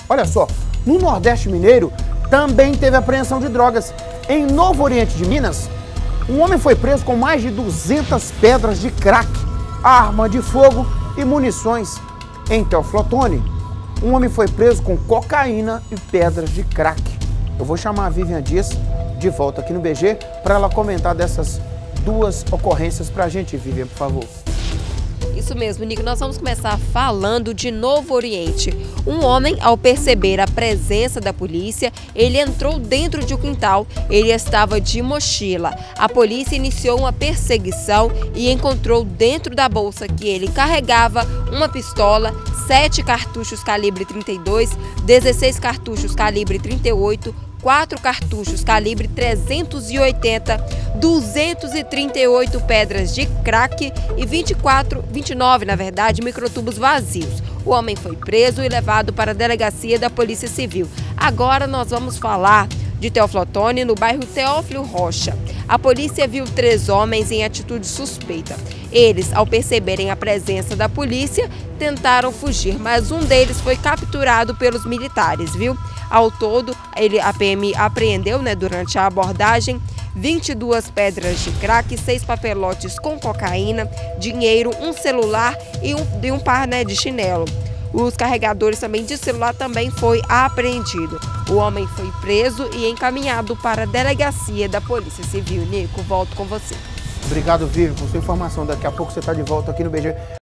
Olha só, no Nordeste Mineiro também teve apreensão de drogas. Em Novo Oriente de Minas, um homem foi preso com mais de 200 pedras de crack, arma de fogo e munições. Em Teófilo Otoni, um homem foi preso com cocaína e pedras de crack. Eu vou chamar a Vivian Dias de volta aqui no BG para ela comentar dessas duas ocorrências para a gente, Vivian, por favor. Isso mesmo, Nico. Nós vamos começar falando de Novo Oriente. Um homem, ao perceber a presença da polícia, ele entrou dentro de um quintal. Ele estava de mochila. A polícia iniciou uma perseguição e encontrou dentro da bolsa que ele carregava uma pistola, 7 cartuchos calibre 32, 16 cartuchos calibre 38, 4 cartuchos calibre 380, 238 pedras de crack e 29 microtubos vazios. O homem foi preso e levado para a delegacia da Polícia Civil. Agora nós vamos falar de Teófilo Otoni, no bairro Teófilo Rocha. A polícia viu 3 homens em atitude suspeita. Eles, ao perceberem a presença da polícia, tentaram fugir, mas um deles foi capturado pelos militares, viu? Ao todo, a PM apreendeu, durante a abordagem, 22 pedras de crack, 6 papelotes com cocaína, dinheiro, um celular e um par de chinelo. Os carregadores também de celular também foi apreendido. O homem foi preso e encaminhado para a delegacia da Polícia Civil. Nico, volto com você. Obrigado, Vivian, por sua informação. Daqui a pouco você está de volta aqui no BG.